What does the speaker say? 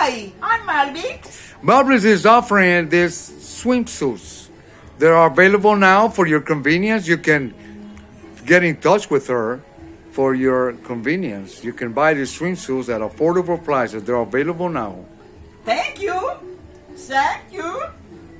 Hi, I'm Malvix. Marvelous is offering these swimsuits. They are available now for your convenience. You can get in touch with her for your convenience. You can buy these swimsuits at affordable prices. They're available now. Thank you. Thank you.